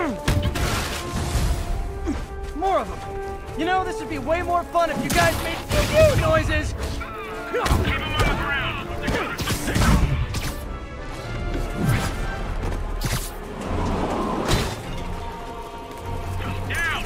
More of them. You know, this would be way more fun if you guys made pew-pew noises. Keep them on the ground. Down.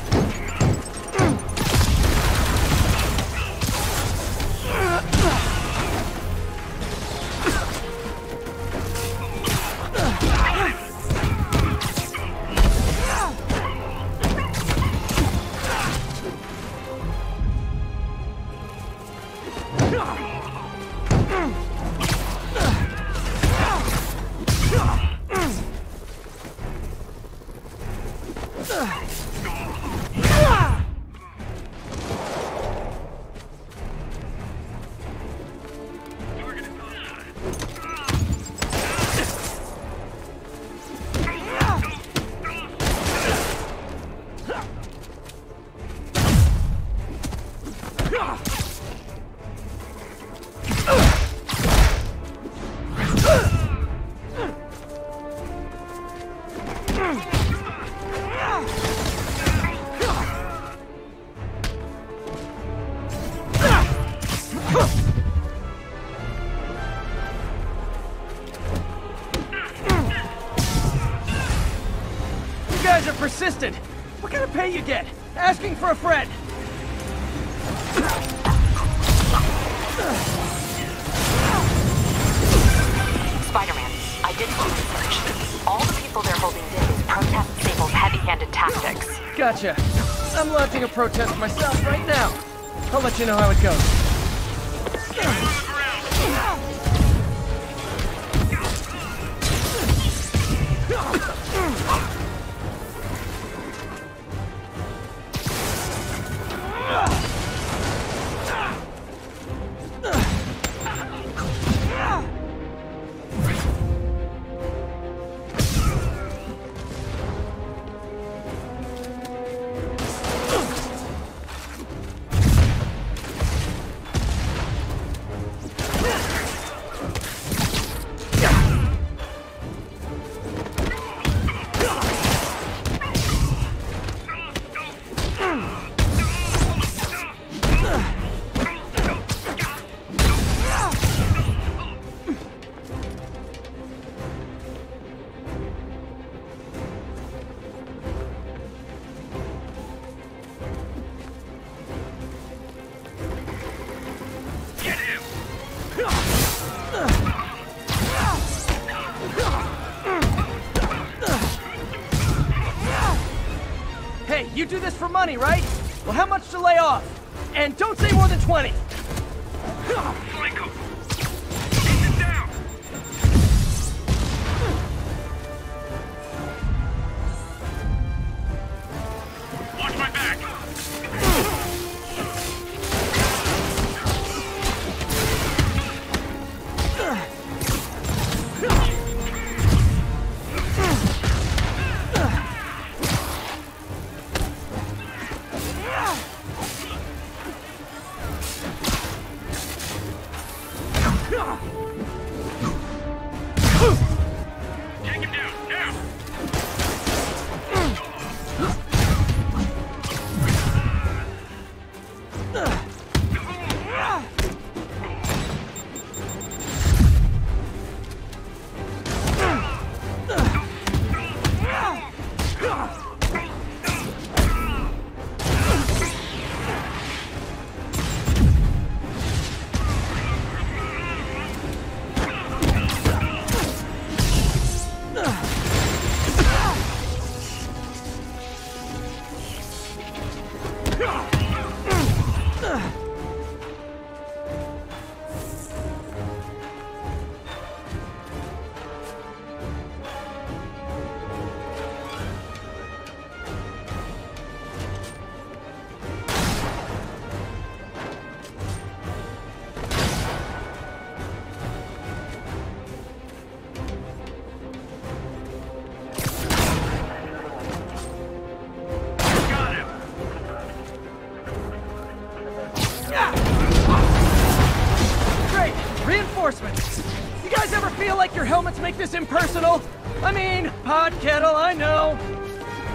Persistent. What kind of pay you get? Asking for a friend. Spider-Man, I did some research. All the people they're holding did protest Sable's heavy-handed tactics. Gotcha. I'm launching a protest myself right now. I'll let you know how it goes. Hey, you do this for money, right? Well, how much to lay off? And don't say more than 20. Flank him. Take him down. Watch my back. Take him down, now! Reinforcements! You guys ever feel like your helmets make this impersonal? I mean, pod kettle, I know.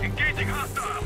Engaging hostile!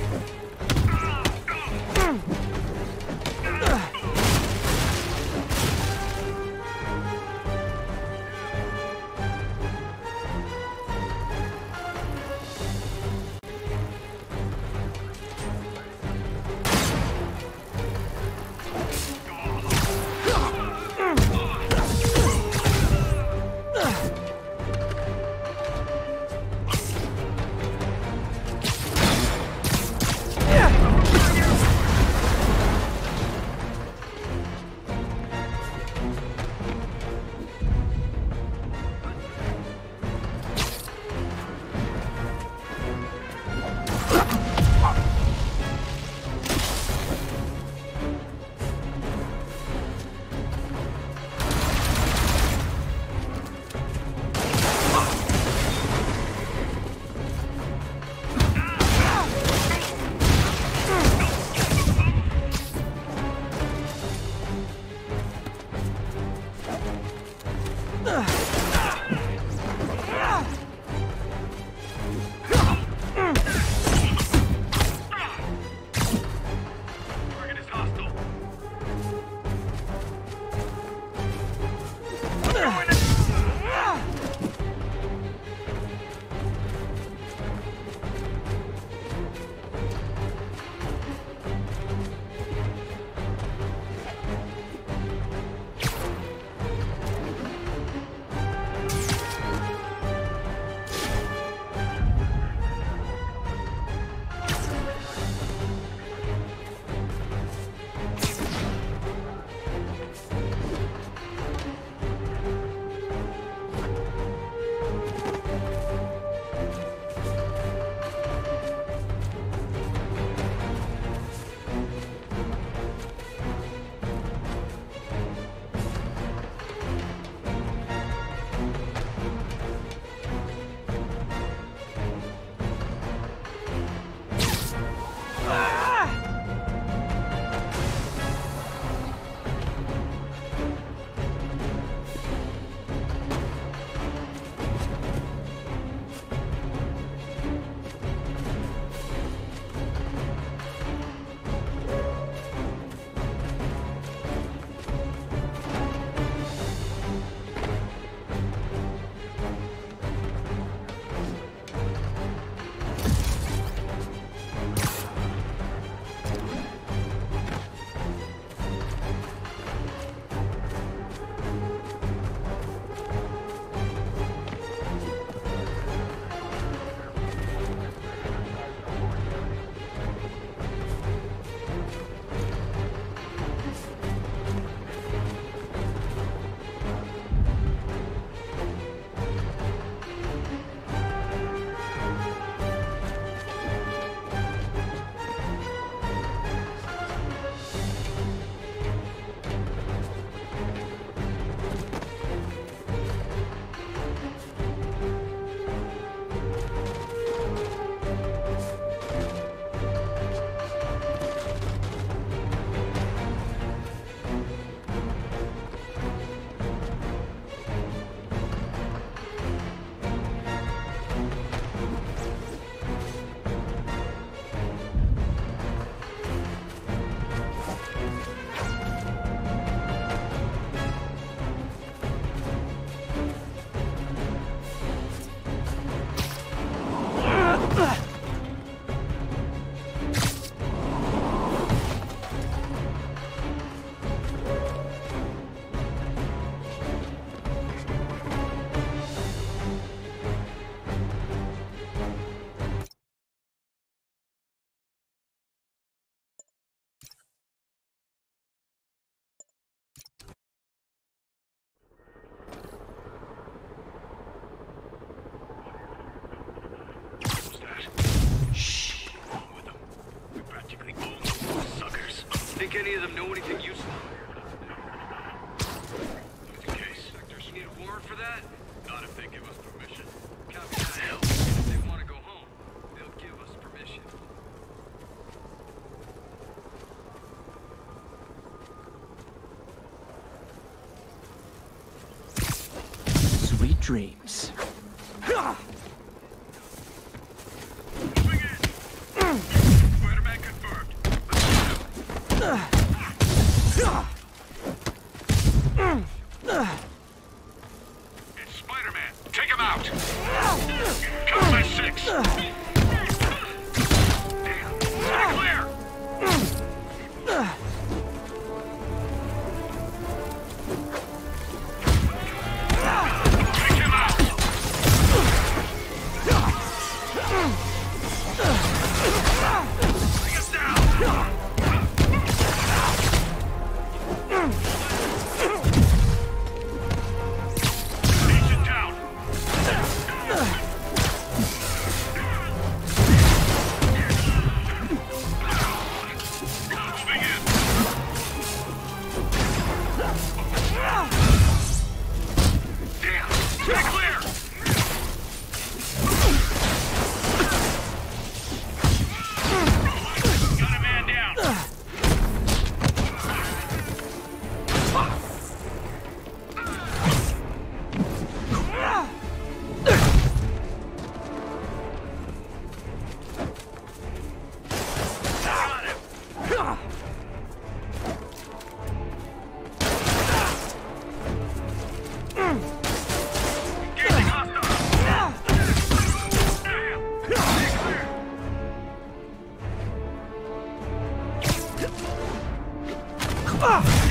Think any of them know anything useful? Just in case. You need a warrant for that? Not if they give us permission. Copy that. Hell, if they want to go home, they'll give us permission. Sweet dreams. Moving in! It's Spider-Man. Take him out. Cover my 6. Damn. Stay clear. Take him out. Bring us down. Agent down. Moving in. Damn. Stay clear. Got a man down. Got him. Engaging hostile. Damn. Stay clear.